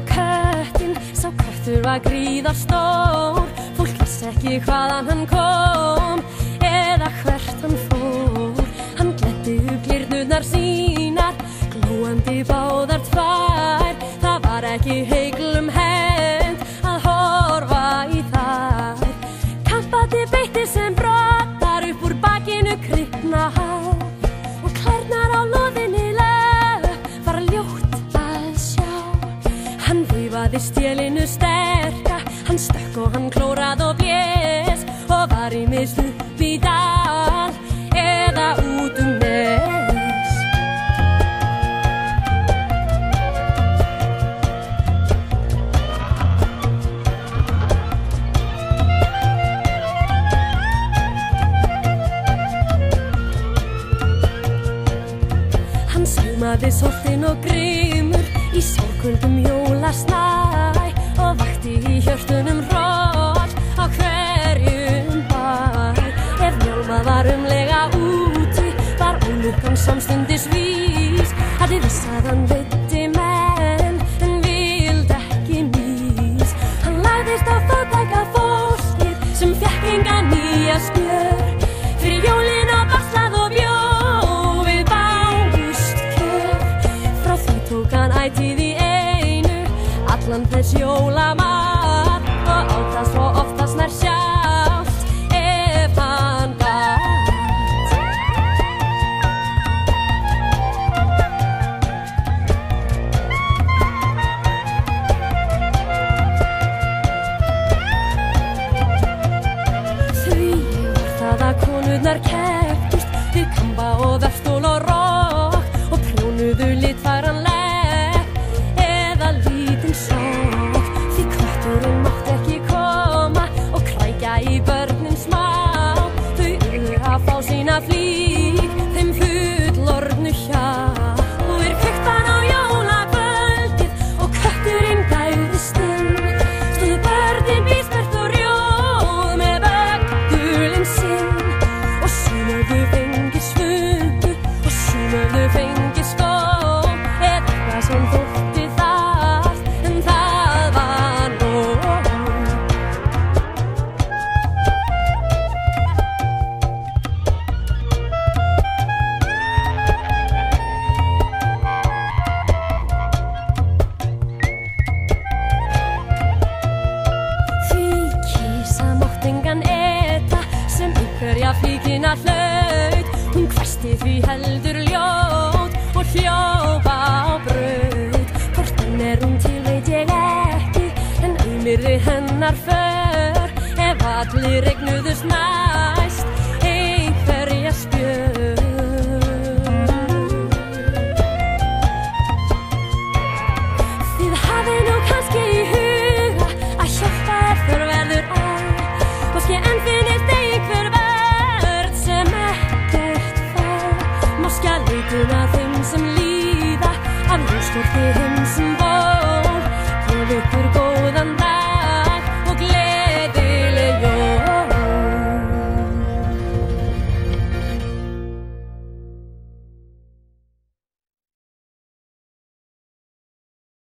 köttinn, sá köttur var gríðarstór. Fólk vissi ekki hvaðan hann kom eða hvert hann fór. Hann gletti upp glyrnurnar sínar, glóandi báðar tvær. Það var ekki heiglum hent að horfa í þær. Kampandi beitti sem brottar upp úr bakinu kripna hár. Og klærnar á loðinni lög var ljótt að sjá. Hann veifaði stélinu sterka, hann stökk og hann klórað og blés. Og var ýmist upp í dal eða út nes. Hann saumaði soltinn og grimur í sólköldum jólasnæ og vakti í hjörtunum hroll á hverjum bæ. Ef njálmað var úti var ólukkan samstundis vís. Hafði viss að hann veiddi menn en vildi ekki mýs. Hann lagðist á fátæka fólkið sem fékk engan nýja skjör. Fyrir jólin og baslað og bjó við báðust kjör. Frá því tók hann ætíð í einu allan þess jólamat og át það svo oftast nær sjálft ef hann gat. Því var það að konurnar kepptust við kamba og vefstól og rokk og prjónuðu litfagran legg eða lítinn sokk. Því kötturinn mátti ekki koma og krækja í börnin smá. Þau urðu að fá sína flík þeim fullorðnu hjá. Og kveikt á jólakvöldið og kötturinn gægðist inn. Stóðu börnin bísperrt og rjóð með vöggulinn sinn. Og sum höfðu fengið svuntu og sum höfðu fengið skóm eða eitthvað sem þótti þarft, en það var nóg. Því kísa mátti engan eta sem einhverja flíkina hlaut. Hún hvæsti því heldur ljót og hljóp á braut. Hvort henn hún til veit ég ekki, en aumirði hennar för ef allir eignuðust næst einhverja spjör. Þið hafið nú kannski í huga að hjálpa ef þörf verður á. Kannski enn finnist einhver vörn sem ekkert fá. Má skjálfituna þeim sem líða af ljóskorti hins